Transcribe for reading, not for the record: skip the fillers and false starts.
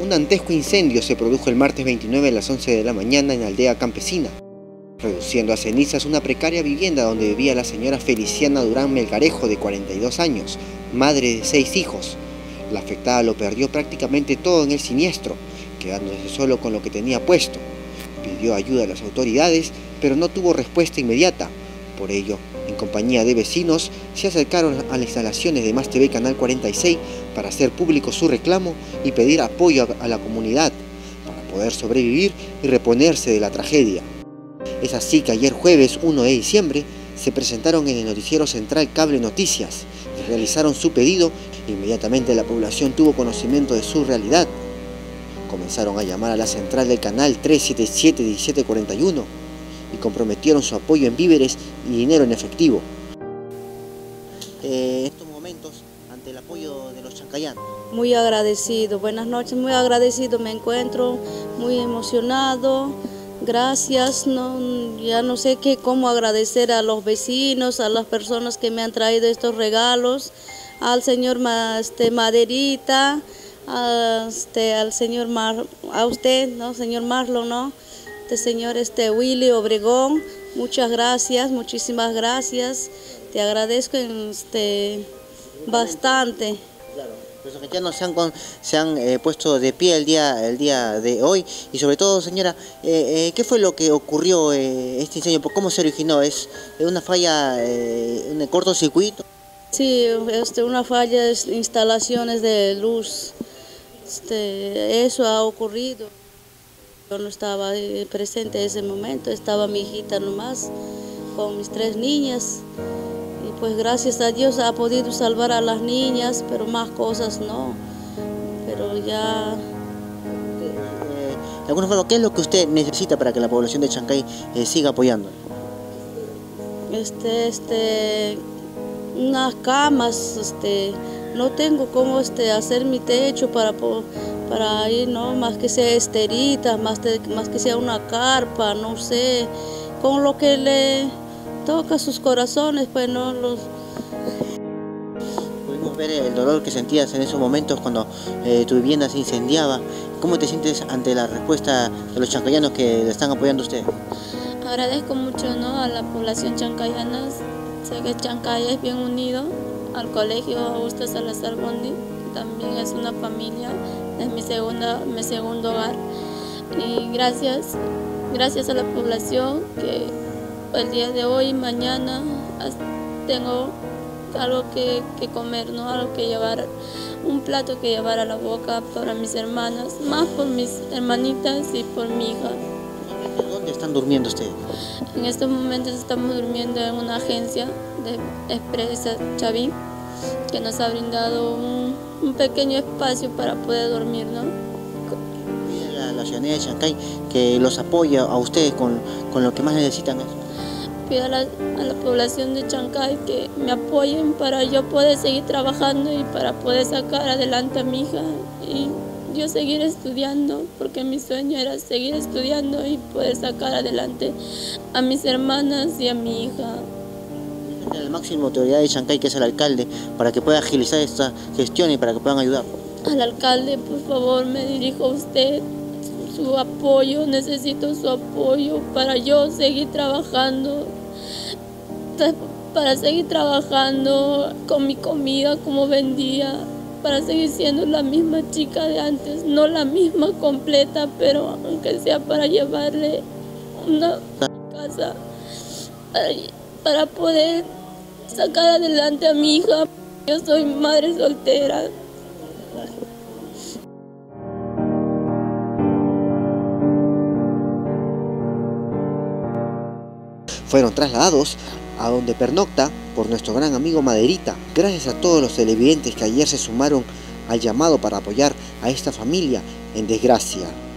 Un dantesco incendio se produjo el martes 29 a las 11 de la mañana en la aldea campesina, reduciendo a cenizas una precaria vivienda donde vivía la señora Feliciana Durán Melgarejo, de 42 años, madre de 6 hijos. La afectada lo perdió prácticamente todo en el siniestro, quedándose solo con lo que tenía puesto. Pidió ayuda a las autoridades, pero no tuvo respuesta inmediata. Por ello, en compañía de vecinos, se acercaron a las instalaciones de Más TV Canal 46 para hacer público su reclamo y pedir apoyo a la comunidad para poder sobrevivir y reponerse de la tragedia. Es así que ayer jueves 1 de diciembre se presentaron en el noticiero central Cable Noticias y realizaron su pedido. Inmediatamente la población tuvo conocimiento de su realidad. Comenzaron a llamar a la central del canal 377-1741 y comprometieron su apoyo en víveres y dinero en efectivo. En estos momentos, ante el apoyo de los chancayanos. Muy agradecido, buenas noches, muy agradecido, me encuentro muy emocionado. Gracias, ya no sé cómo agradecer a los vecinos, a las personas que me han traído estos regalos, al señor Maderita, al señor a usted, ¿no? Señor Marlon, ¿no? Señor Willy Obregón, muchas gracias, muchísimas gracias, te agradezco bastante. Claro, los chancayanos se han puesto de pie el día de hoy y sobre todo, señora, ¿qué fue lo que ocurrió este incendio? ¿Cómo se originó? ¿Es una falla, un cortocircuito? Sí, una falla de instalaciones de luz, eso ha ocurrido. Yo no estaba presente en ese momento, estaba mi hijita nomás con mis 3 niñas. Y pues gracias a Dios ha podido salvar a las niñas, pero más cosas no. Pero ya... De alguna forma, ¿qué es lo que usted necesita para que la población de Chancay siga apoyando? Unas camas, no tengo cómo hacer mi techo para ir, ¿no? Más que sea esterita, más que sea una carpa, no sé, con lo que le toca a sus corazones, pues no los... Pudimos ver el dolor que sentías en esos momentos cuando tu vivienda se incendiaba. ¿Cómo te sientes ante la respuesta de los chancayanos que le están apoyando a usted? Agradezco mucho, ¿no?, a la población chancayana. Sé que Chancay es bien unido, al colegio Augusto Salazar Bondi, que también es una familia, es mi segundo hogar. Y gracias a la población que el día de hoy y mañana tengo algo que comer, ¿no?, algo que llevar, un plato que llevar a la boca para mis hermanas, más por mis hermanitas y por mi hija. ¿Dónde están durmiendo ustedes? En estos momentos estamos durmiendo en una agencia de Expresa Chavín, que nos ha brindado un pequeño espacio para poder dormir, ¿no? La ciudadanía de Chancay que los apoya a ustedes con lo que más necesitan. Pido a la población de Chancay que me apoyen para yo poder seguir trabajando y para poder sacar adelante a mi hija y yo seguir estudiando, porque mi sueño era seguir estudiando y poder sacar adelante a mis hermanas y a mi hija. La máxima autoridad de Chancay, que es el alcalde, para que pueda agilizar esta gestión y para que puedan ayudar. Al alcalde, por favor, me dirijo a usted, su apoyo, necesito su apoyo para yo seguir trabajando, con mi comida como vendía, para seguir siendo la misma chica de antes, no la misma completa, pero aunque sea para llevarle una casa, para poder sacar adelante a mi hija. Yo soy madre soltera. Fueron trasladados a donde pernocta por nuestro gran amigo Maderita. Gracias a todos los televidentes que ayer se sumaron al llamado para apoyar a esta familia en desgracia.